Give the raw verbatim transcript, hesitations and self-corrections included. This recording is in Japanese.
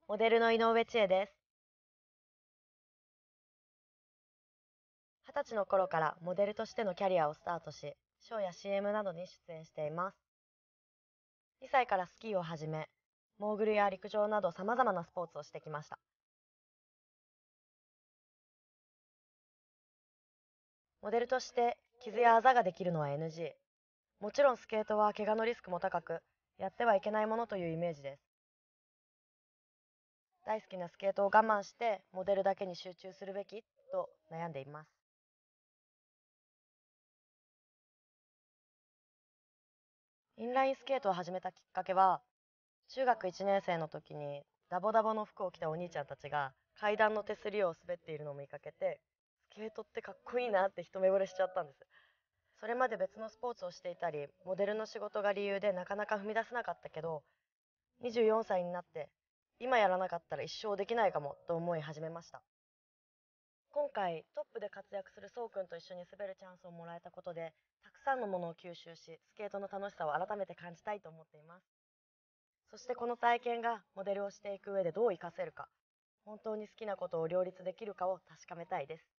モデルの井上千恵です。はたちの頃からモデルとしてのキャリアをスタートし、ショーや シーエム などに出演しています。にさいからスキーを始め、モーグルや陸上など様々なスポーツをしてきました。モデルとして傷やあざができるのは エヌジー。もちろんスケートは怪我のリスクも高く、やってはいけないものというイメージです。大好きなスケートを我慢してモデルだけに集中するべきと悩んでいます。インラインスケートを始めたきっかけは、中学いちねん生の時にダボダボの服を着たお兄ちゃんたちが階段の手すりを滑っているのを見かけて、スケートってかっこいいなって一目惚れしちゃったんです。それまで別のスポーツをしていたり、モデルの仕事が理由でなかなか踏み出せなかったけど、にじゅうよんさいになって今やらなかったら一生できないかもと思い始めました。今回トップで活躍するそうくんと一緒に滑るチャンスをもらえたことで、たくさんのものを吸収し、スケートの楽しさを改めて感じたいと思っています。そしてこの体験がモデルをしていく上でどう活かせるか、本当に好きなことを両立できるかを確かめたいです。